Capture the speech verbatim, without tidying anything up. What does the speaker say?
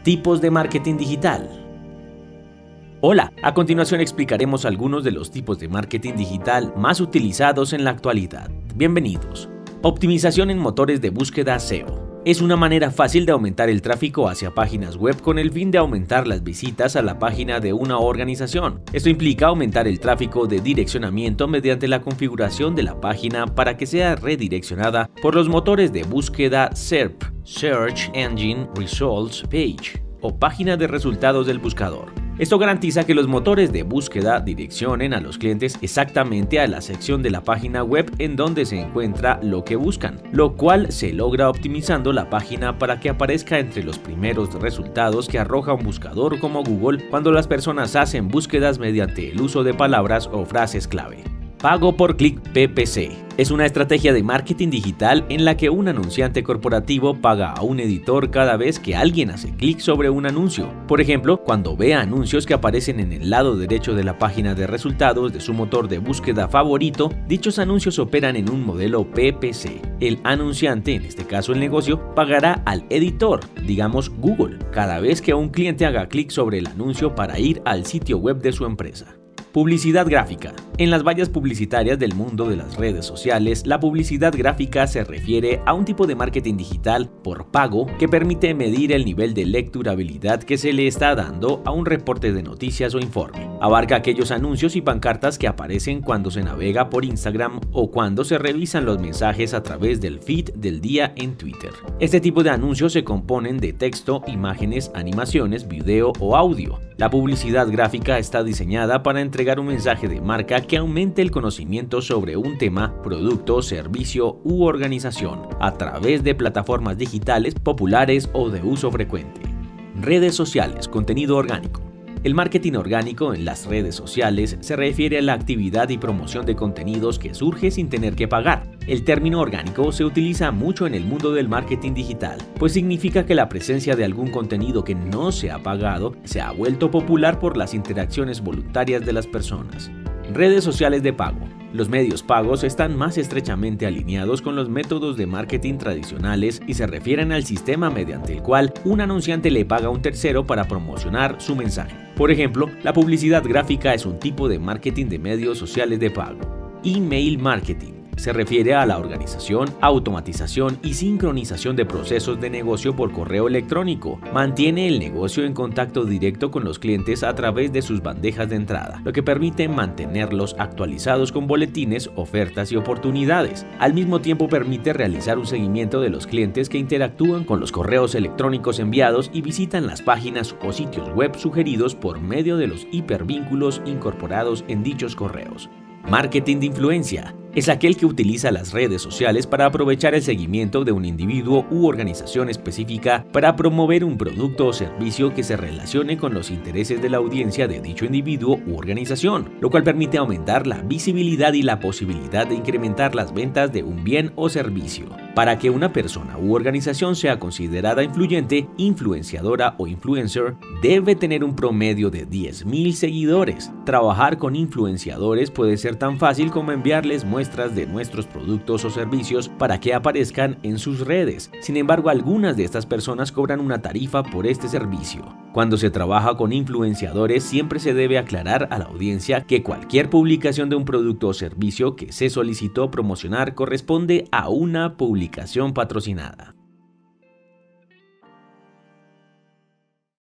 Tipos de marketing digital. Hola, a continuación explicaremos algunos de los tipos de marketing digital más utilizados en la actualidad. Bienvenidos. Optimización en motores de búsqueda S E O. Es una manera fácil de aumentar el tráfico hacia páginas web con el fin de aumentar las visitas a la página de una organización. Esto implica aumentar el tráfico de direccionamiento mediante la configuración de la página para que sea redireccionada por los motores de búsqueda S E R P, Search Engine Results Page, o página de resultados del buscador. Esto garantiza que los motores de búsqueda direccionen a los clientes exactamente a la sección de la página web en donde se encuentra lo que buscan, lo cual se logra optimizando la página para que aparezca entre los primeros resultados que arroja un buscador como Google cuando las personas hacen búsquedas mediante el uso de palabras o frases clave. Pago por clic P P C. Es una estrategia de marketing digital en la que un anunciante corporativo paga a un editor cada vez que alguien hace clic sobre un anuncio. Por ejemplo, cuando vea anuncios que aparecen en el lado derecho de la página de resultados de su motor de búsqueda favorito, dichos anuncios operan en un modelo P P C. El anunciante, en este caso el negocio, pagará al editor, digamos Google, cada vez que un cliente haga clic sobre el anuncio para ir al sitio web de su empresa. Publicidad gráfica. En las vallas publicitarias del mundo de las redes sociales, la publicidad gráfica se refiere a un tipo de marketing digital por pago que permite medir el nivel de lecturabilidad que se le está dando a un reporte de noticias o informe. Abarca aquellos anuncios y pancartas que aparecen cuando se navega por Instagram o cuando se revisan los mensajes a través del feed del día en Twitter. Este tipo de anuncios se componen de texto, imágenes, animaciones, video o audio. La publicidad gráfica está diseñada para entregar un mensaje de marca que aumente el conocimiento sobre un tema, producto, servicio u organización a través de plataformas digitales populares o de uso frecuente. Redes sociales, contenido orgánico. El marketing orgánico en las redes sociales se refiere a la actividad y promoción de contenidos que surge sin tener que pagar. El término orgánico se utiliza mucho en el mundo del marketing digital, pues significa que la presencia de algún contenido que no se ha pagado se ha vuelto popular por las interacciones voluntarias de las personas. Redes sociales de pago. Los medios pagos están más estrechamente alineados con los métodos de marketing tradicionales y se refieren al sistema mediante el cual un anunciante le paga a un tercero para promocionar su mensaje. Por ejemplo, la publicidad gráfica es un tipo de marketing de medios sociales de pago. Email marketing. Se refiere a la organización, automatización y sincronización de procesos de negocio por correo electrónico. Mantiene el negocio en contacto directo con los clientes a través de sus bandejas de entrada, lo que permite mantenerlos actualizados con boletines, ofertas y oportunidades. Al mismo tiempo permite realizar un seguimiento de los clientes que interactúan con los correos electrónicos enviados y visitan las páginas o sitios web sugeridos por medio de los hipervínculos incorporados en dichos correos. Marketing de influencia. Es aquel que utiliza las redes sociales para aprovechar el seguimiento de un individuo u organización específica para promover un producto o servicio que se relacione con los intereses de la audiencia de dicho individuo u organización, lo cual permite aumentar la visibilidad y la posibilidad de incrementar las ventas de un bien o servicio. Para que una persona u organización sea considerada influyente, influenciadora o influencer, debe tener un promedio de diez mil seguidores. Trabajar con influenciadores puede ser tan fácil como enviarles muestras de nuestros productos o servicios para que aparezcan en sus redes. Sin embargo, algunas de estas personas cobran una tarifa por este servicio. Cuando se trabaja con influenciadores, siempre se debe aclarar a la audiencia que cualquier publicación de un producto o servicio que se solicitó promocionar corresponde a una publicación patrocinada.